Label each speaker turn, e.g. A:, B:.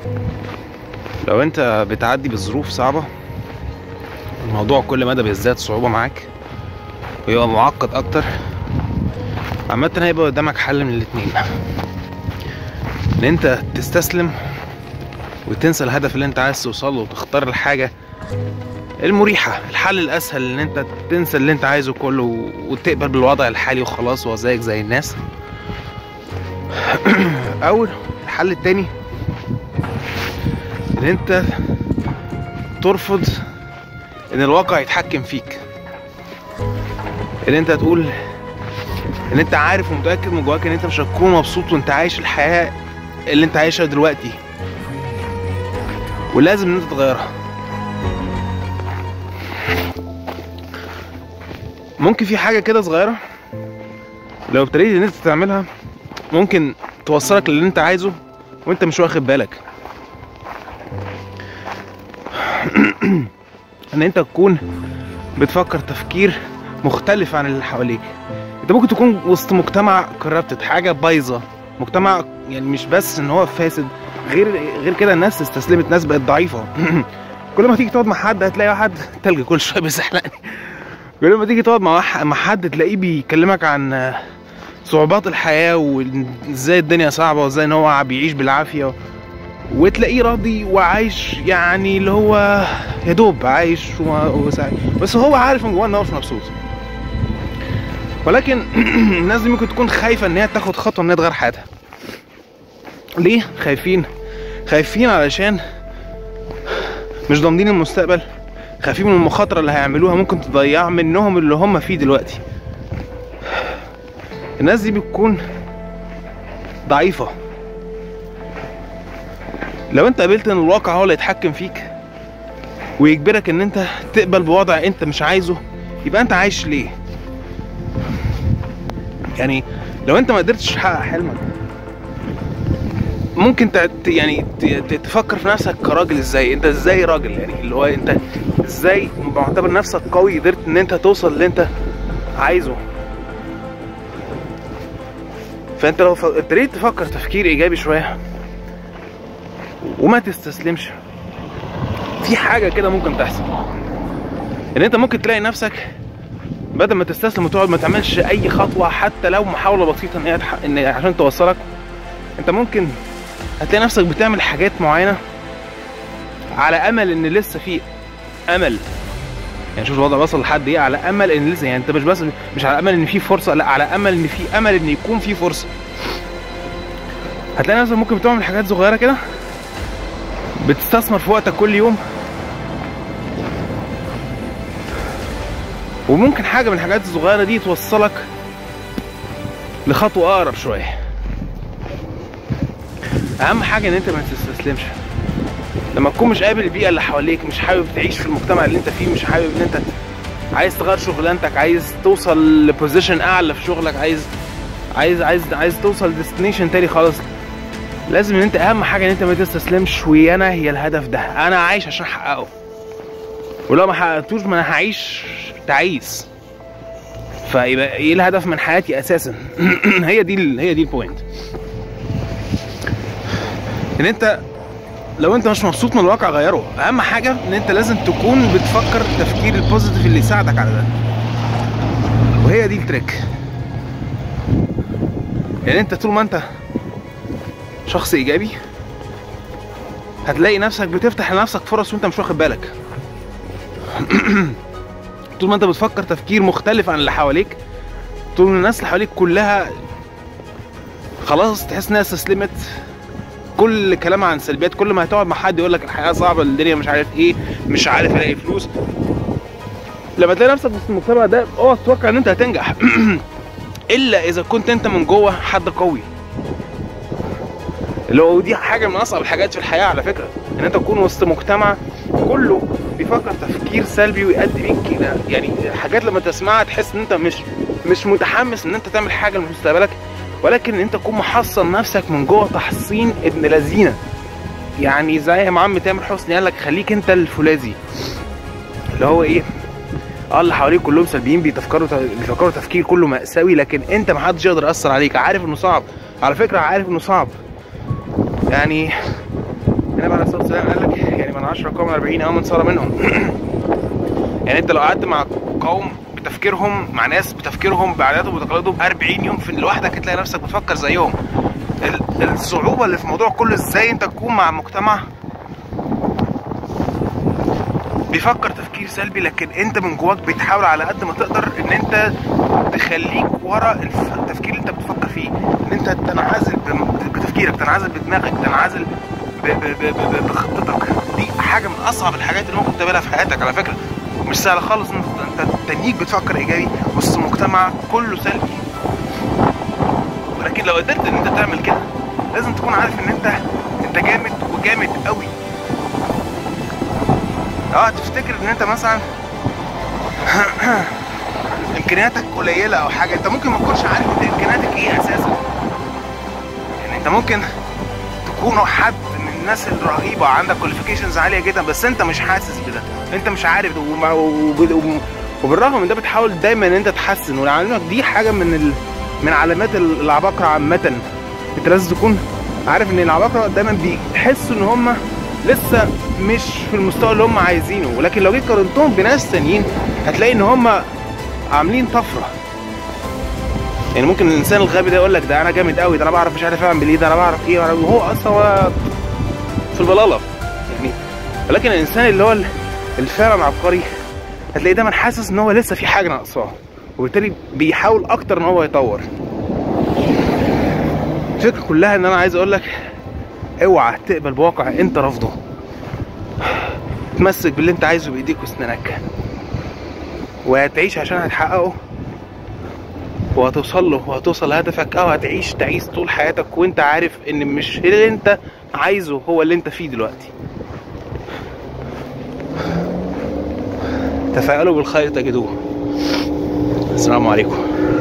A: لو انت بتعدي بظروف صعبة، الموضوع كل مدى بيزداد صعوبة معاك ويبقى معقد اكتر. عامة هيبقى قدامك حل من الاتنين: ان انت تستسلم وتنسى الهدف اللي انت عايز توصله وتختار الحاجة المريحة، الحل الاسهل ان انت تنسى اللي انت عايزه كله وتقبل بالوضع الحالي وخلاص وزيك زي الناس. او الحل التاني ان انت ترفض ان الواقع يتحكم فيك، ان انت تقول ان انت عارف ومتأكد من جواك ان انت مش هتكون مبسوط وانت عايش الحياة اللي انت عايشها دلوقتي، ولازم ان انت تغيرها. ممكن في حاجة كده صغيرة لو ابتديت ان انت تعملها ممكن توصلك للي انت عايزه وانت مش واخد بالك. ان انت تكون بتفكر تفكير مختلف عن اللي حواليك. انت ممكن تكون وسط مجتمع كربتت، حاجة بايظة، مجتمع يعني مش بس ان هو فاسد، غير كده الناس استسلمت، ناس بقت ضعيفة. كل ما تيجي تقعد مع حد هتلاقي واحد تلج كل شوية بيزحلقني. كل ما تيجي تقعد مع حد تلاقيه بيكلمك عن صعوبات الحياة وازاي الدنيا صعبة وازاي ان هو بيعيش بالعافية، وتلاقيه راضي وعايش، يعني اللي هو يا دوب عايش وسعيد، بس هو عارف من جواه ان هو مش مبسوط. ولكن الناس دي ممكن تكون خايفة ان هي تاخد خطوة ان هي تغير حياتها. ليه خايفين علشان مش ضامنين المستقبل، خايفين من المخاطرة اللي هيعملوها ممكن تضيع منهم اللي هم فيه دلوقتي. الناس دي بتكون ضعيفة. لو انت قبلت ان الواقع هو اللي يتحكم فيك ويجبرك ان انت تقبل بوضع انت مش عايزه، يبقى انت عايش ليه؟ يعني لو انت ما قدرتش تحقق حلمك ممكن تفكر في نفسك كراجل. ازاي انت ازاي راجل؟ يعني اللي هو انت ازاي معتبر نفسك قوي قدرت ان انت توصل اللي انت عايزه؟ فانت لو ابتديت تفكر تفكير ايجابي شويه وما تستسلمش، في حاجه كده ممكن تحصل، ان انت ممكن تلاقي نفسك بدل ما تستسلم وتقعد ما تعملش اي خطوه حتى لو محاوله بسيطه ان عشان توصلك، انت ممكن هتلاقي نفسك بتعمل حاجات معينه على امل ان لسه في امل. يعني شوف الوضع وصل لحد ايه، على امل ان لسه، يعني انت مش على امل ان في فرصه، لا، على امل ان في امل ان يكون في فرصه. هتلاقي نفسك ممكن بتعمل حاجات صغيره كده، بتستثمر في وقتك كل يوم، وممكن حاجه من الحاجات الصغيره دي توصلك لخطوه اقرب شويه. اهم حاجه ان انت ما تستسلمش. لما تكون مش قابل البيئه اللي حواليك، مش حابب تعيش في المجتمع اللي انت فيه، مش حابب ان انت عايز تغير شغلانتك، عايز توصل لبوزيشن اعلى في شغلك، عايز توصل ديستنيشن تاني خالص، لازم ان انت اهم حاجه ان انت ما تستسلمش. وانا هي الهدف ده انا عايش عشان احققه، ولو ما حققتوش ما انا هعيش تعيس. فيبقى ايه الهدف من حياتي اساسا؟ هي دي البوينت. ان انت لو انت مش مبسوط من الواقع غيره. اهم حاجه ان انت لازم تكون بتفكر التفكير البوزيتيف اللي يساعدك على ده، وهي دي التريك. يعني انت طول ما انت شخص ايجابي هتلاقي نفسك بتفتح لنفسك فرص وانت مش واخد بالك. طول ما انت بتفكر تفكير مختلف عن اللي حواليك، طول ما الناس اللي حواليك كلها خلاص تحس انها استسلمت، كل كلام عن سلبيات، كل ما هتقعد مع حد يقول لك الحياه صعبه، الدنيا مش عارف ايه، مش عارف الاقي فلوس، لما تلاقي نفسك في المجتمع ده اوعى تتوقع ان انت هتنجح. الا اذا كنت انت من جوه حد قوي. اللي هو دي حاجه من اصعب الحاجات في الحياه على فكره، ان انت تكون وسط مجتمع كله بيفكر تفكير سلبي ويؤدي بيك كده، يعني حاجات لما تسمعها تحس ان انت مش متحمس ان انت تعمل حاجه لمستقبلك، ولكن ان انت تكون محصن نفسك من جوه تحصين ابن لذينه. يعني زي ما عم تامر حسني قال لك خليك انت الفولاذي، اللي هو ايه، اللي حواليك كلهم سلبيين بيفكروا تفكير كله مأساوي، لكن انت محدش يقدر يأثر عليك. عارف انه صعب على فكره، عارف انه صعب، يعني النبي عليه الصلاه والسلام قال لك يعني من 10 قوم 40 يوما صار منهم. يعني انت لو قعدت مع قوم بتفكيرهم، مع ناس بتفكيرهم بعاداتهم وتقاليدهم 40 يوم في لوحدك، هتلاقي نفسك بتفكر زيهم. الصعوبه اللي في الموضوع كله ازاي انت تكون مع مجتمع بيفكر تفكير سلبي، لكن انت من جواك بتحاول على قد ما تقدر ان انت تخليك ورا التفكير اللي انت بتفكر فيه، ان انت تنعزل بتفكيرك، تنعزل بدماغك، تنعزل بخطتك. دي حاجه من اصعب الحاجات اللي ممكن تقابلها في حياتك على فكره، مش سهله خالص. انت تنيك بتفكر ايجابي وسط مجتمع كله سلبي. ولكن لو قدرت ان انت تعمل كده لازم تكون عارف ان انت جامد وجامد قوي. تفتكر ان انت مثلا امكانياتك قليله او حاجه، انت ممكن ما تكونش عارف انت امكانياتك ايه اساسا. يعني انت ممكن تكون حد من الناس الرهيبه، عندك كواليفيكيشنز عاليه جدا، بس انت مش حاسس بده، انت مش عارف. وبالرغم من ده بتحاول دايما ان انت تحسن. ولعلمك دي حاجه من علامات العباقره عامه. انت لازم تكون عارف ان العباقره دايما بيحسوا ان هم لسه مش في المستوى اللي هم عايزينه، ولكن لو جيت قارنتهم بناس تانيين هتلاقي ان هم عاملين طفره. يعني ممكن الانسان الغبي ده يقول لك ده انا جامد قوي، ده انا بعرف مش عارف اعمل ايه، ده انا بعرف ايه، وهو اصلا هو في البلاله يعني. ولكن الانسان اللي هو الفعلا عبقري هتلاقيه دايما حاسس ان هو لسه في حاجه ناقصاه، وبالتالي بيحاول اكتر ان هو يطور. الفكره كلها ان انا عايز اقول لك اوعى تقبل بواقع انت رافضه. تمسك باللي انت عايزه بايديك واسنانك، وهتعيش عشان هتحققه، وهتوصل له، وهتوصل لهدفك، او هتعيش طول حياتك وانت عارف ان مش اللي انت عايزه هو اللي انت فيه دلوقتي. تفاءلوا بالخير تجدوه. السلام عليكم.